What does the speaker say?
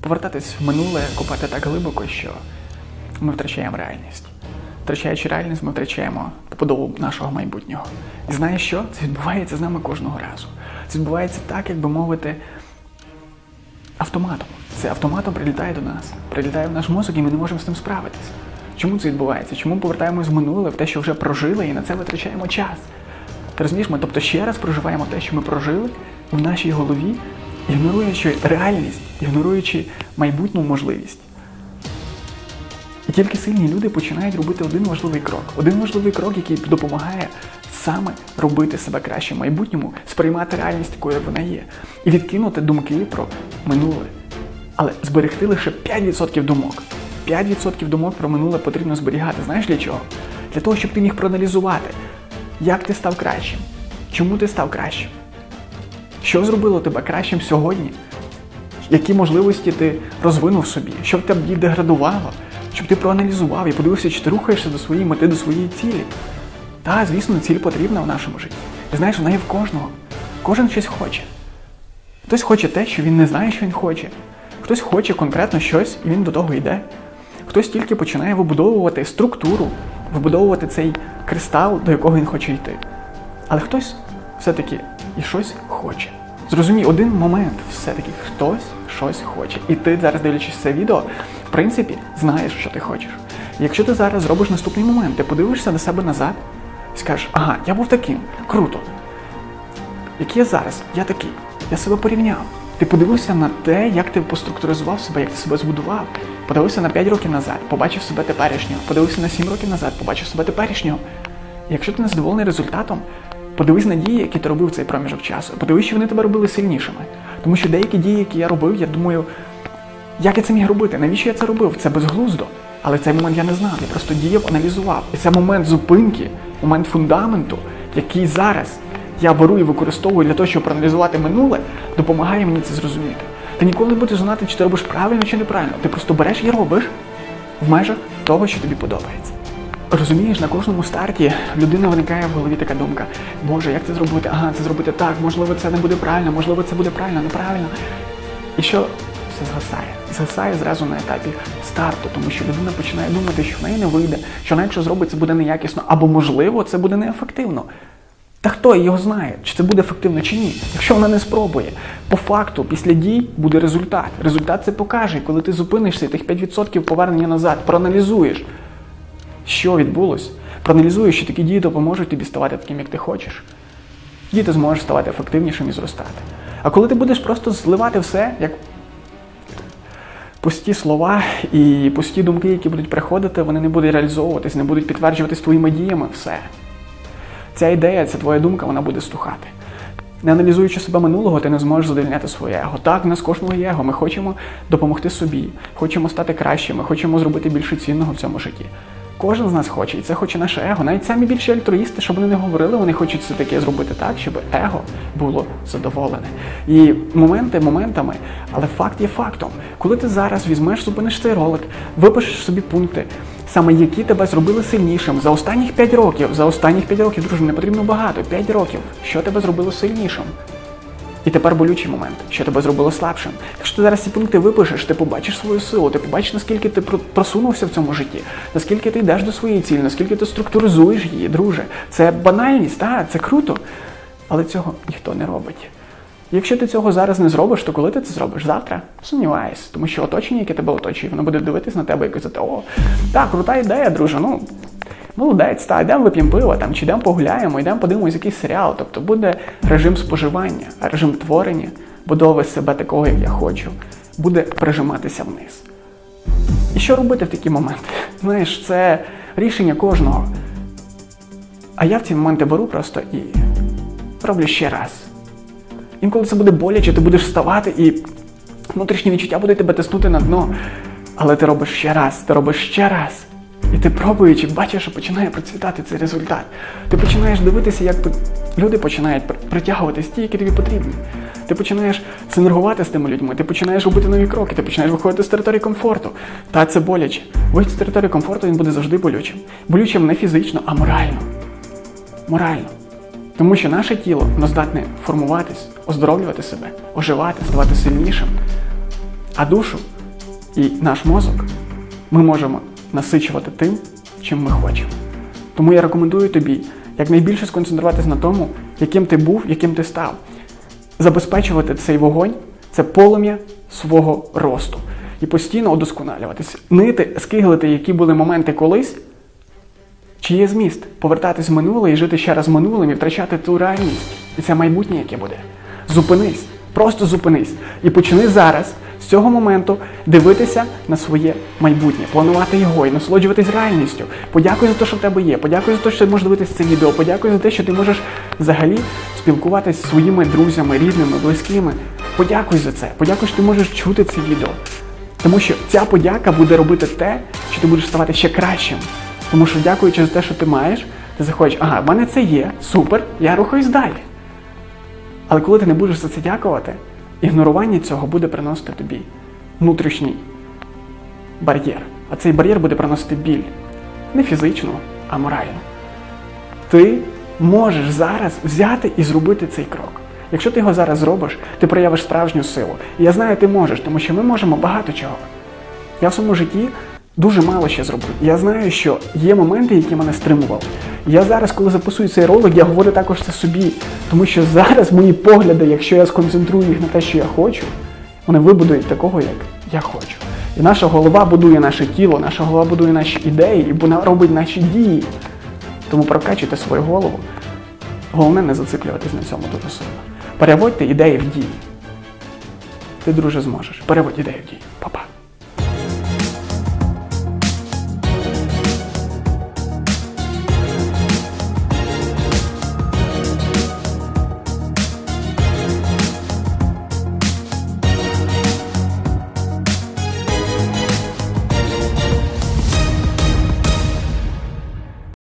повертатись в минуле, копати так глибоко, що ми втрачаємо реальність. Втрачаючи реальність, ми втрачаємо побудову нашого майбутнього. І знаєш що? Це відбувається з нами кожного разу. Це відбувається так, як би мовити, автоматом. Це автоматом прилітає до нас, прилітає в наш мозок, і ми не можемо з тим справитися. Чому це відбувається? Чому ми повертаємось в минуле, в те, що вже прожили, і на це витрачаємо час? Ти розумієш, ми тобто ще раз проживаємо те, що ми прожили в нашій голові, ігноруючи реальність, ігноруючи майбутню можливість. І тільки сильні люди починають робити один важливий крок. Один важливий крок, який допомагає саме робити себе краще в майбутньому, сприймати реальність такою, як вона є. І відкинути думки про минуле. Але зберегти лише 5% думок. 5% думок про минуле потрібно зберігати. Знаєш для чого? Для того, щоб ти міг проаналізувати, як ти став кращим, чому ти став кращим, що зробило тебе кращим сьогодні, які можливості ти розвинув собі, що в тебе деградувало, щоб ти проаналізував і подивився, чи ти рухаєшся до своєї мети, до своєї цілі. Так, звісно, ціль потрібна в нашому житті. І знаєш, вона є в кожного. Кожен щось хоче. Хтось хоче те, що він не знає, що він хоче. Хтось хоче конкретно щось, і він до того йде. Хтось тільки починає вибудовувати структуру, вибудовувати цей кристал, до якого він хоче йти. Але хтось все-таки і щось хоче. Зрозумій, один момент все-таки хтось щось хоче. І ти зараз, дивлячись це відео, в принципі, знаєш, що ти хочеш. І якщо ти зараз зробиш наступний момент, ти подивишся на себе назад і скажеш, ага, я був таким, круто. Який я зараз? Я такий. Я себе порівняв. Ти подивився на те, як ти поструктуризував себе, як ти себе збудував. Подивився на 5 років назад, побачив себе теперішнього. Подивився на 7 років назад, побачив себе теперішнього. І якщо ти не задоволений результатом, подивись на дії, які ти робив в цей проміжок часу. Подивись, що вони тебе робили сильнішими. Тому що деякі дії, які я робив, я думаю, як я це міг робити? Навіщо я це робив? Це безглуздо. Але в цей момент я не знав, я просто діяв, аналізував. І це момент зупинки, момент фундаменту, який зараз я беру і використовую для того, щоб проаналізувати минуле, допомагає мені це зрозуміти. Ти ніколи не будеш знати, чи ти робиш правильно, чи неправильно. Ти просто береш і робиш в межах того, що тобі подобається. Розумієш, на кожному старті в людини виникає в голові така думка, Боже, як це зробити? Ага, це зробити так, можливо, це не буде правильно, можливо, це буде правильно, неправильно. І що? Все згасає. Згасає зразу на етапі старту, тому що людина починає думати, що в неї не вийде, що вона, якщо зробить, це буде неякісно, або, можливо, це буде неефективно. Та хто його знає, чи це буде ефективно, чи ні? Якщо вона не спробує, по факту, після дій буде результат. Результат це покаже, коли ти зупинишся, тих 5% повернення назад, проаналізуєш, що відбулось, проаналізуєш, що такі дії допоможуть тобі ставати таким, як ти хочеш. Тоді ти зможеш ставати ефективнішим і зростати. А коли ти будеш просто зливати все, як пусті слова і пусті думки, які будуть приходити, вони не будуть реалізовуватись, не будуть підтверджуватись твоїми діями, все. Ця ідея, ця твоя думка, вона буде стухати. Не аналізуючи себе минулого, ти не зможеш задовольняти своє его. Так, в нас кожного є его. Ми хочемо допомогти собі, хочемо стати кращими, хочемо зробити більше цінного в цьому житті. Кожен з нас хоче, і це хоче наше его. Навіть самі більші альтруїсти, щоб вони не говорили, вони хочуть все таке зробити так, щоб его було задоволене. І моменти моментами, але факт є фактом. Коли ти зараз візьмеш, зупиниш цей ролик, випишеш собі пункти, саме які тебе зробили сильнішим за останніх 5 років. За останніх 5 років, друже, не потрібно багато, 5 років. Що тебе зробило сильнішим? І тепер болючий момент, що тебе зробило слабшим. Якщо ти зараз ці пункти випишеш, ти побачиш свою силу, ти побачиш, наскільки ти просунувся в цьому житті, наскільки ти йдеш до своєї цілі, наскільки ти структуризуєш її, друже. Це банальність, так, це круто, але цього ніхто не робить. І якщо ти цього зараз не зробиш, то коли ти це зробиш? Завтра? Сумніваюсь, тому що оточення, яке тебе оточує, воно буде дивитись на тебе і казати, о, так, крута ідея, друже, ну, молодець, та, йдемо вип'ємо пиво, там, чи йдемо погуляємо, йдемо подивимось якийсь серіал. Тобто буде режим споживання, режим творення, будови себе такого, як я хочу, буде прижиматися вниз. І що робити в такі моменти? Знаєш, це рішення кожного. А я в ці моменти беру просто і роблю ще раз. Інколи це буде боляче, ти будеш вставати і внутрішні відчуття будуть тебе тиснути на дно. Але ти робиш ще раз, ти робиш ще раз. І ти пробуючи, бачиш, що починає процвітати цей результат. Ти починаєш дивитися, як люди починають притягуватись ті, які тобі потрібні. Ти починаєш синергувати з тими людьми, ти починаєш робити нові кроки, ти починаєш виходити з території комфорту. Та це боляче. Вихід з території комфорту, він буде завжди болючим. Болючим не фізично, а морально. Морально. Тому що наше тіло, воно здатне формуватись, оздоровлювати себе, оживати, ставати сильнішим. А душу І наш мозок ми можемо насичувати тим, чим ми хочемо. Тому я рекомендую тобі якнайбільше сконцентруватись на тому, яким ти був, яким ти став. Забезпечувати цей вогонь – це полум'я свого росту. І постійно удосконалюватись. Нити, скиглити, які були моменти колись, чи є зміст повертатись в минуле і жити ще раз минулим і втрачати ту реальність. І це майбутнє, яке буде. Зупинись. Просто зупинись. І почни зараз, з цього моменту, дивитися на своє майбутнє, планувати його і насолоджуватись реальністю. Подякуй за те, що в тебе є. Подякуй за те, що ти можеш дивитися це відео. Подякуй за те, що ти можеш взагалі спілкуватися зі своїми друзями, рідними, близькими. Подякуй за це. Подякуй, що ти можеш чути це відео. Тому що ця подяка буде робити те, що ти будеш ставати ще кращим. Тому що, дякуючи за те, що ти маєш, ти заходиш, ага, в мене це є, супер, я рухаюсь далі. Але коли ти не будеш за це дякувати, ігнорування цього буде приносити тобі внутрішній бар'єр. А цей бар'єр буде приносити біль. Не фізично, а морально. Ти можеш зараз взяти і зробити цей крок. Якщо ти його зараз зробиш, ти проявиш справжню силу. І я знаю, ти можеш, тому що ми можемо багато чого. Я в своєму житті дуже мало ще зробив. Я знаю, що є моменти, які мене стримували. Я зараз, коли записую цей ролик, я говорю також це собі. Тому що зараз мої погляди, якщо я сконцентрую їх на те, що я хочу, вони вибудують такого, як я хочу. І наша голова будує наше тіло, наша голова будує наші ідеї, і вона робить наші дії. Тому прокачуйте свою голову. Головне не зациклюватись на цьому дуже сильно. Переводьте ідеї в дії. Ти, друже, зможеш. Переводь ідеї в дії.